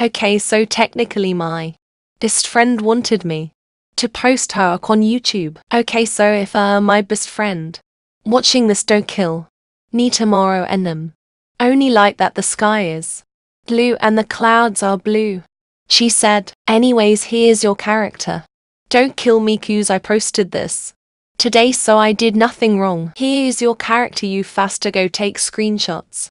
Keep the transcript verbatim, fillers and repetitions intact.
Okay, so technically my best friend wanted me to post her on YouTube. Okay, so if uh, my best friend watching this don't kill me tomorrow and um only like that the sky is blue and the clouds are blue. She said, anyways, here's your character. Don't kill me cause I posted this today so I did nothing wrong. Here's your character, you faster go take screenshots.